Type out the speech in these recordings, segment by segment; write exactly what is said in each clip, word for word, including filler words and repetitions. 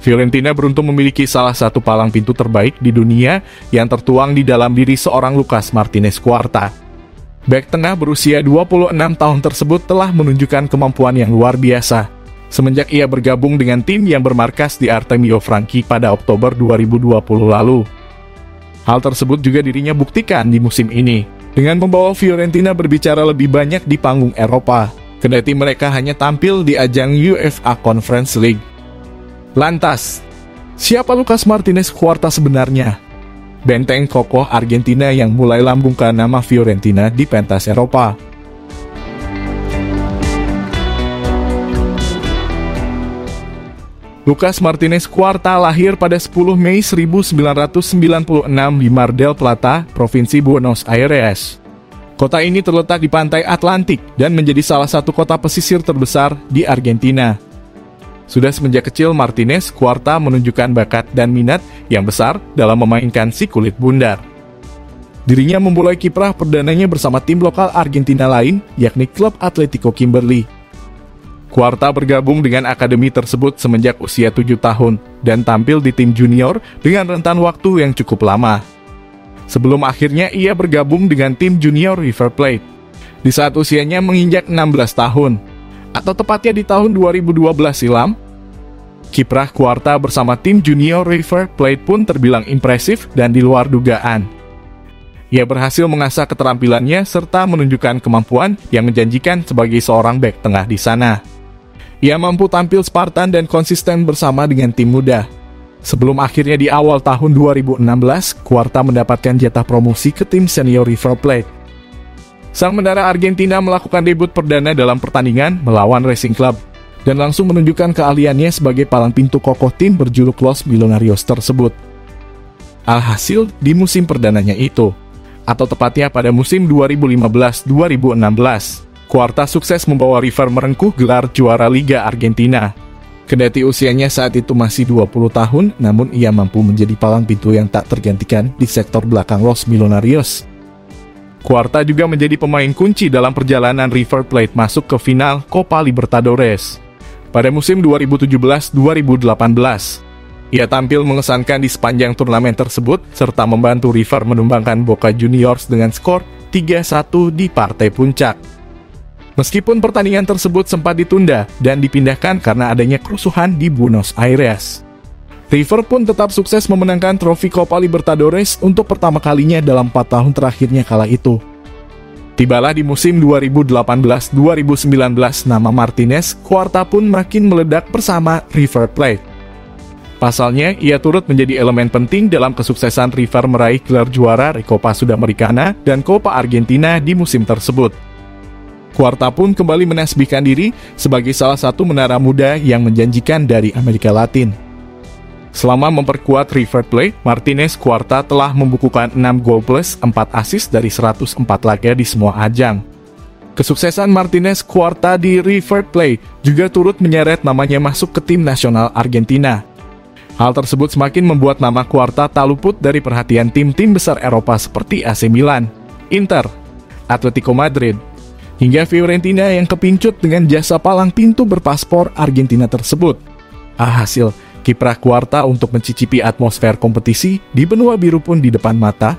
Fiorentina beruntung memiliki salah satu palang pintu terbaik di dunia yang tertuang di dalam diri seorang Lucas Martinez Quarta. Bek tengah berusia dua puluh enam tahun tersebut telah menunjukkan kemampuan yang luar biasa semenjak ia bergabung dengan tim yang bermarkas di Artemio Franchi pada Oktober dua ribu dua puluh lalu. Hal tersebut juga dirinya buktikan di musim ini, dengan membawa Fiorentina berbicara lebih banyak di panggung Eropa, kendati mereka hanya tampil di ajang UEFA Conference League. Lantas, siapa Lucas Martinez Quarta sebenarnya? Benteng kokoh Argentina yang mulai lambungkan nama Fiorentina di pentas Eropa. Lucas Martinez Quarta lahir pada sepuluh Mei seribu sembilan ratus sembilan puluh enam di Mar del Plata, Provinsi Buenos Aires. Kota ini terletak di pantai Atlantik dan menjadi salah satu kota pesisir terbesar di Argentina. Sudah semenjak kecil Martinez Quarta menunjukkan bakat dan minat yang besar dalam memainkan si kulit bundar. Dirinya memulai kiprah perdananya bersama tim lokal Argentina lain, yakni klub Atletico Kimberly. Quarta bergabung dengan akademi tersebut semenjak usia tujuh tahun dan tampil di tim junior dengan rentan waktu yang cukup lama. Sebelum akhirnya ia bergabung dengan tim junior River Plate di saat usianya menginjak enam belas tahun, atau tepatnya di tahun dua ribu dua belas silam. Kiprah Quarta bersama tim junior River Plate pun terbilang impresif dan di luar dugaan. Ia berhasil mengasah keterampilannya serta menunjukkan kemampuan yang menjanjikan sebagai seorang bek tengah di sana. Ia mampu tampil Spartan dan konsisten bersama dengan tim muda. Sebelum akhirnya di awal tahun dua ribu enam belas, Quarta mendapatkan jatah promosi ke tim senior River Plate. Sang menara Argentina melakukan debut perdana dalam pertandingan melawan Racing Club dan langsung menunjukkan keahliannya sebagai palang pintu kokoh tim berjuluk Los Millonarios tersebut. Alhasil, di musim perdananya itu, atau tepatnya pada musim dua ribu lima belas dua ribu enam belas, Quarta sukses membawa River merengkuh gelar juara Liga Argentina. Kendati usianya saat itu masih dua puluh tahun, namun ia mampu menjadi palang pintu yang tak tergantikan di sektor belakang Los Millonarios. Quarta juga menjadi pemain kunci dalam perjalanan River Plate masuk ke final Copa Libertadores pada musim dua ribu tujuh belas dua ribu delapan belas. Ia tampil mengesankan di sepanjang turnamen tersebut, serta membantu River menumbangkan Boca Juniors dengan skor tiga satu di partai puncak. Meskipun pertandingan tersebut sempat ditunda dan dipindahkan karena adanya kerusuhan di Buenos Aires, River pun tetap sukses memenangkan trofi Copa Libertadores untuk pertama kalinya dalam empat tahun terakhirnya kala itu. Tibalah di musim dua ribu delapan belas dua ribu sembilan belas, nama Martinez Quarta pun makin meledak bersama River Plate. Pasalnya, ia turut menjadi elemen penting dalam kesuksesan River meraih gelar juara Recopa Sudamericana dan Copa Argentina di musim tersebut. Quarta pun kembali menasbihkan diri sebagai salah satu menara muda yang menjanjikan dari Amerika Latin. Selama memperkuat River Plate, Martinez Quarta telah membukukan enam gol plus empat assist dari seratus empat laga di semua ajang. Kesuksesan Martinez Quarta di River Plate juga turut menyeret namanya masuk ke tim nasional Argentina. Hal tersebut semakin membuat nama Quarta tak luput dari perhatian tim-tim besar Eropa seperti A C Milan, Inter, Atletico Madrid, hingga Fiorentina yang kepincut dengan jasa palang pintu berpaspor Argentina tersebut. Alhasil, kiprah Quarta untuk mencicipi atmosfer kompetisi di benua biru pun di depan mata.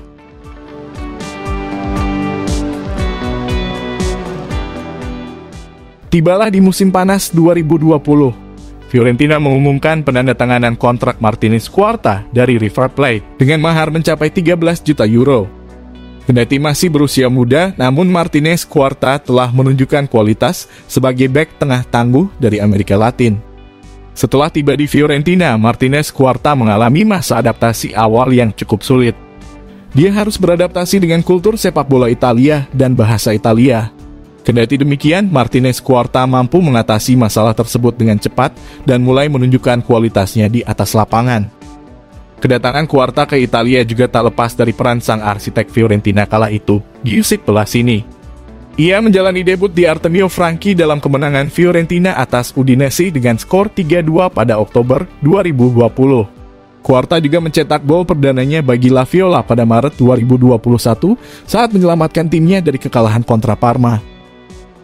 Tibalah di musim panas dua ribu dua puluh. Fiorentina mengumumkan penandatanganan kontrak Martinez Quarta dari River Plate dengan mahar mencapai tiga belas juta euro. Kendati masih berusia muda, namun Martinez Quarta telah menunjukkan kualitas sebagai bek tengah tangguh dari Amerika Latin. Setelah tiba di Fiorentina, Martinez Quarta mengalami masa adaptasi awal yang cukup sulit. Dia harus beradaptasi dengan kultur sepak bola Italia dan bahasa Italia. Kendati demikian, Martinez Quarta mampu mengatasi masalah tersebut dengan cepat dan mulai menunjukkan kualitasnya di atas lapangan. Kedatangan Quarta ke Italia juga tak lepas dari peran sang arsitek Fiorentina kala itu, Giuseppe Palazzini. Ia menjalani debut di Artemio Franchi dalam kemenangan Fiorentina atas Udinese dengan skor tiga dua pada Oktober dua ribu dua puluh. Quarta juga mencetak gol perdananya bagi La Viola pada Maret dua ribu dua puluh satu saat menyelamatkan timnya dari kekalahan kontra Parma.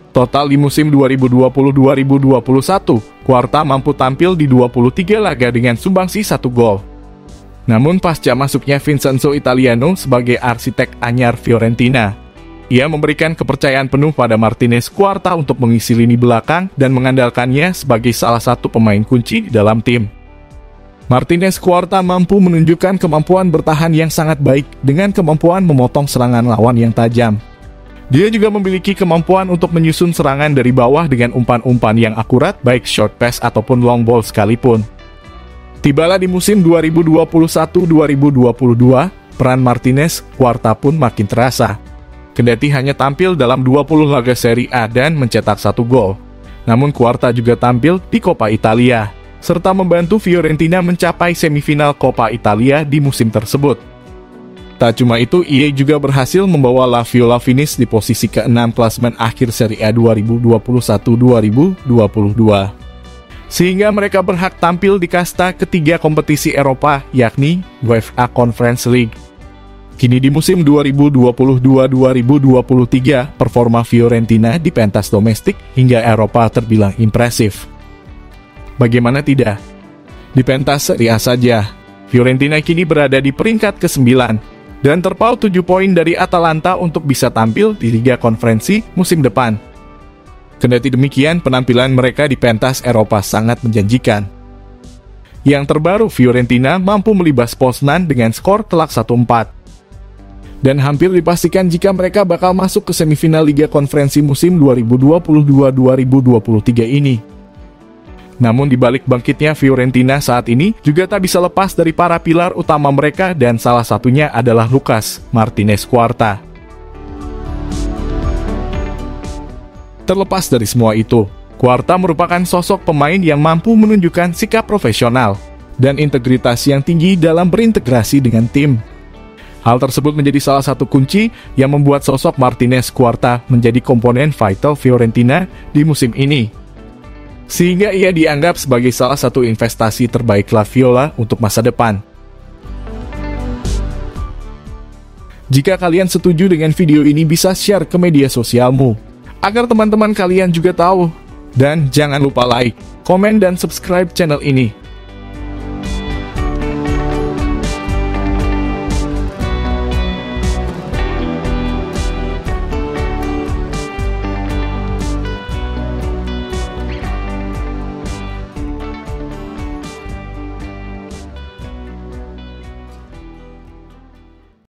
Total di musim dua ribu dua puluh dua ribu dua puluh satu, Quarta mampu tampil di dua puluh tiga laga dengan sumbangsi satu gol. Namun pasca masuknya Vincenzo Italiano sebagai arsitek anyar Fiorentina, ia memberikan kepercayaan penuh pada Martinez Quarta untuk mengisi lini belakang dan mengandalkannya sebagai salah satu pemain kunci dalam tim. Martinez Quarta mampu menunjukkan kemampuan bertahan yang sangat baik dengan kemampuan memotong serangan lawan yang tajam. Dia juga memiliki kemampuan untuk menyusun serangan dari bawah dengan umpan-umpan yang akurat, baik short pass ataupun long ball sekalipun. Tibalah di musim dua ribu dua puluh satu dua ribu dua puluh dua, peran Martinez Quarta pun makin terasa. Kendati hanya tampil dalam dua puluh laga Serie A dan mencetak satu gol, namun Quarta juga tampil di Coppa Italia, serta membantu Fiorentina mencapai semifinal Coppa Italia di musim tersebut. Tak cuma itu, ia juga berhasil membawa La Viola finish di posisi keenam klasemen akhir Serie A dua ribu dua puluh satu dua ribu dua puluh dua. Sehingga mereka berhak tampil di kasta ketiga kompetisi Eropa, yakni UEFA Conference League. Kini di musim dua ribu dua puluh dua dua ribu dua puluh tiga, performa Fiorentina di pentas domestik hingga Eropa terbilang impresif. Bagaimana tidak? Di pentas Serie A saja, Fiorentina kini berada di peringkat kesembilan dan terpaut tujuh poin dari Atalanta untuk bisa tampil di Liga Konferensi musim depan. Kendati demikian, penampilan mereka di pentas Eropa sangat menjanjikan. Yang terbaru, Fiorentina mampu melibas Poznan dengan skor telak satu empat. Dan hampir dipastikan jika mereka bakal masuk ke semifinal Liga Konferensi musim dua ribu dua puluh dua dua ribu dua puluh tiga ini. Namun di balik bangkitnya Fiorentina saat ini juga tak bisa lepas dari para pilar utama mereka dan salah satunya adalah Lucas Martinez Quarta. Terlepas dari semua itu, Quarta merupakan sosok pemain yang mampu menunjukkan sikap profesional dan integritas yang tinggi dalam berintegrasi dengan tim. Hal tersebut menjadi salah satu kunci yang membuat sosok Martinez Quarta menjadi komponen vital Fiorentina di musim ini. Sehingga ia dianggap sebagai salah satu investasi terbaik La Viola untuk masa depan. Jika kalian setuju dengan video ini, bisa share ke media sosialmu, agar teman-teman kalian juga tahu. Dan jangan lupa like, komen, dan subscribe channel ini.